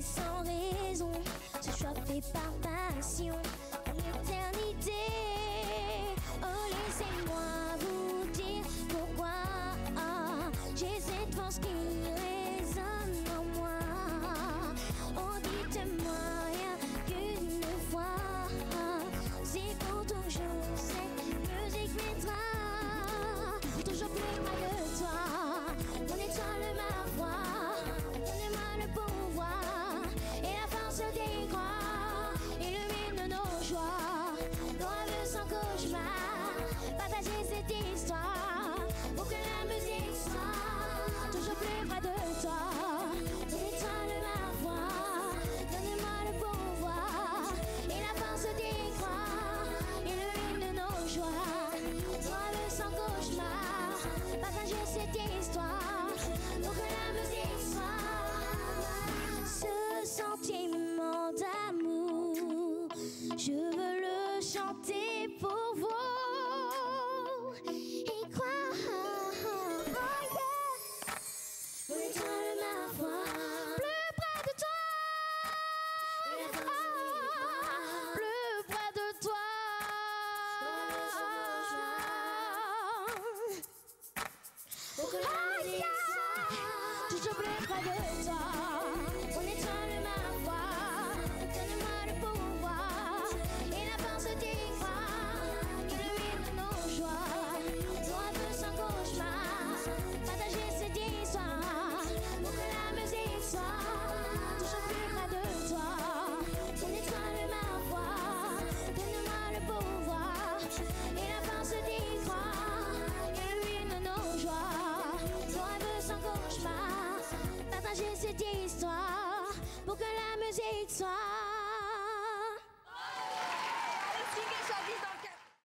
sans raison, ce choix fait par passion, l'éternité. Oh, laissez-moi vous dire pourquoi j'ai cette force qui résonne en moi. Oh, dites-moi rien qu'une fois, c'est pour toujours cette musique mettra toujours plus près de toi. Mon étoile, ma foi, donne-moi le pouvoir et la force d'y croire. Illumine nos joies, nos rêves sans cauchemar. Partager cette histoire pour que la musique soit toujours plus près de toi. Mon étoile, ma foi, donne-moi le pouvoir et la force d'y croire. Illumine nos joies, nos rêves sans cauchemar. Partager cette histoire pour que la musique soit ce sentiment d'amour. Je veux le chanter pour vous et croire. Oh yeah. Mon étoile, ma foi, plus près de toi. Plus près de toi. Pour que la musique soit toujours plus près de toi. Mon étoile, ma foi, donne-moi le pouvoir et la force d'y croire. Illumine nos joies, nos rêves sans cauchemar. Partager cette histoire pour que la musique soit toujours plus près de toi. Mon étoile, ma foi, donne-moi le pouvoir et la force d'y croire. Illumine nos joies, nos rêves sans cauchemar. Partager cette histoire pour que la musique soit. Expliquez soit vite dans le